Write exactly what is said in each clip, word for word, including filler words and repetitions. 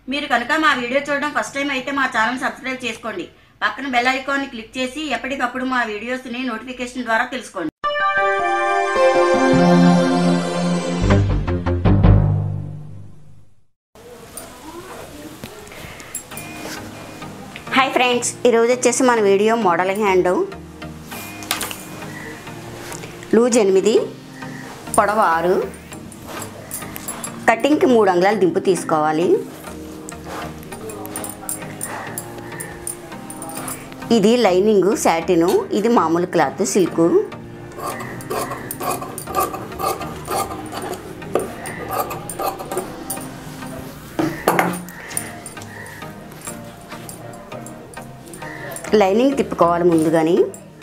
మీరు కనుక మా వీడియో చూడడం ఫస్ట్ టైం అయితే మా ఛానల్ సబ్స్క్రైబ్ చేసుకోండి. పక్కన బెల్ ఐకాన్ని క్లిక్ చేసి ఎప్పటికప్పుడు మా వీడియోస్ని నోటిఫికేషన్ ద్వారా తెలుసుకోండి. హాయ్ ఫ్రెండ్స్, ఈరోజు వచ్చేసి మన వీడియో మోడల్ హ్యాండ్. లూజ్ ఎనిమిది, పొడవు ఆరు, కటింగ్కి మూడు అంగుళాలు దింపు తీసుకోవాలి. ఇది లైనింగ్ సాటిను, ఇది మామూలు క్లాత్ సిల్క్. లైనింగ్ తిప్పుకోవాలి ముందుగాని.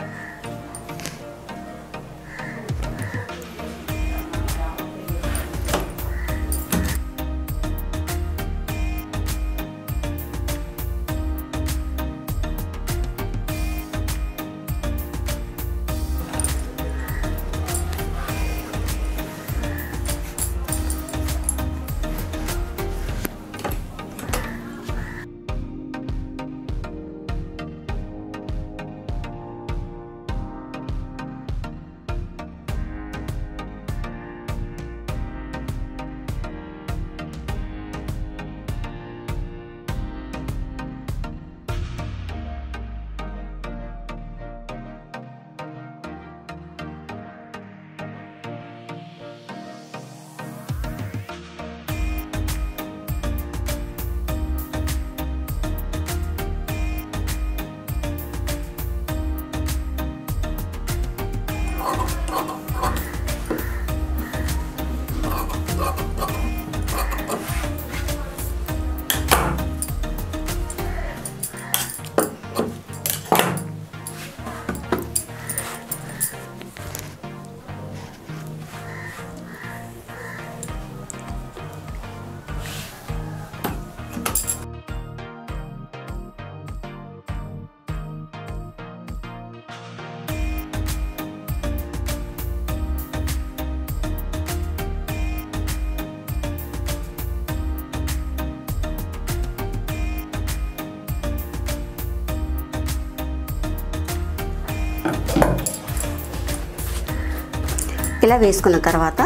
ఇలా వేసుకున్న తర్వాత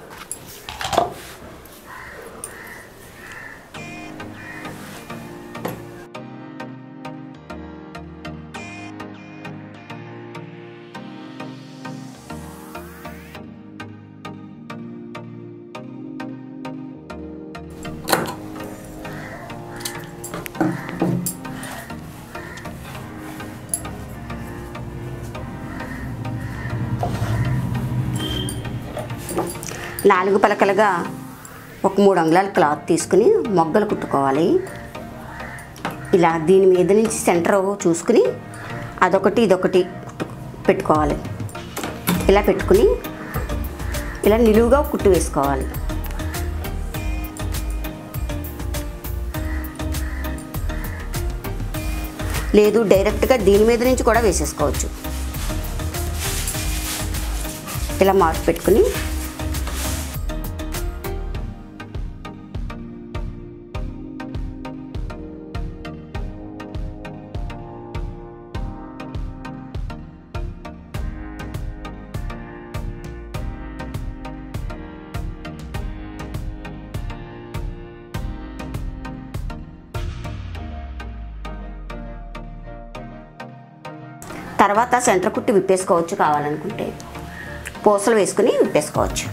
నాలుగు పలకలుగా ఒక మూడు అంగుళాల క్లాత్ తీసుకుని మొగ్గలు కుట్టుకోవాలి. ఇలా దీని మీద నుంచి సెంటర్ చూసుకుని అదొకటి ఇదొకటి కుట్టు పెట్టుకోవాలి. ఇలా పెట్టుకుని ఇలా నిలువుగా కుట్టు వేసుకోవాలి. లేదు డైరెక్ట్గా దీని మీద నుంచి కూడా వేసేసుకోవచ్చు. ఇలా మార్క్ పెట్టుకుని తర్వాత సెంటర్ కుట్టి విప్పేసుకోవచ్చు. కావాలనుకుంటే పూసలు వేసుకుని విప్పేసుకోవచ్చు.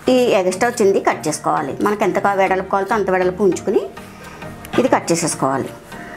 ఈ ఎక్స్ట్రా వచ్చింది కట్ చేసుకోవాలి. మనకు ఎంత వెడల్పు కావాలో అంత వెడల్పు ఉంచుకుని ఇది కట్ చేసేసుకోవాలి.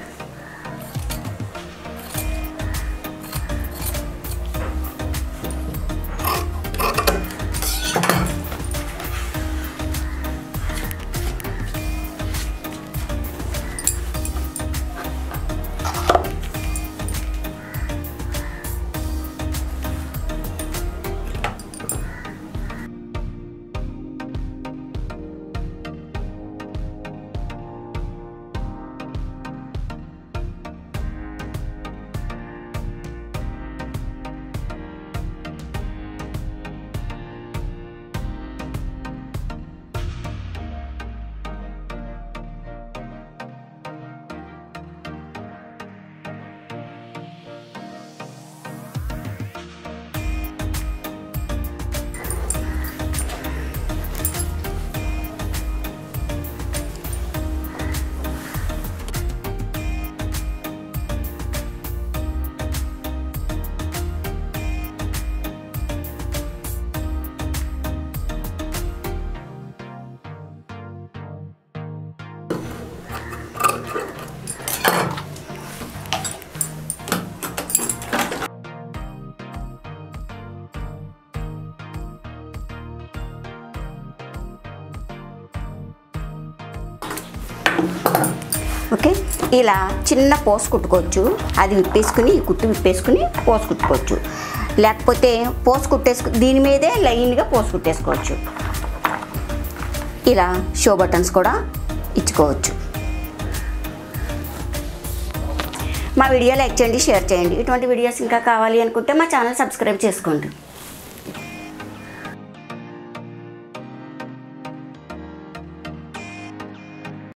ఓకే, ఇలా చిన్న పోసు కుట్టుకోవచ్చు. అది విప్పేసుకుని ఈ కుట్టు విప్పేసుకుని పోసు కుట్టుకోవచ్చు. లేకపోతే పోసు కుట్టేసుకు దీని మీదే లైన్గా పోసు కుట్టేసుకోవచ్చు. ఇలా షో బటన్స్ కూడా ఇచ్చుకోవచ్చు. మా వీడియో లైక్ చేయండి, షేర్ చేయండి. ఇటువంటి వీడియోస్ ఇంకా కావాలి అనుకుంటే మా ఛానల్ సబ్స్క్రైబ్ చేసుకోండి.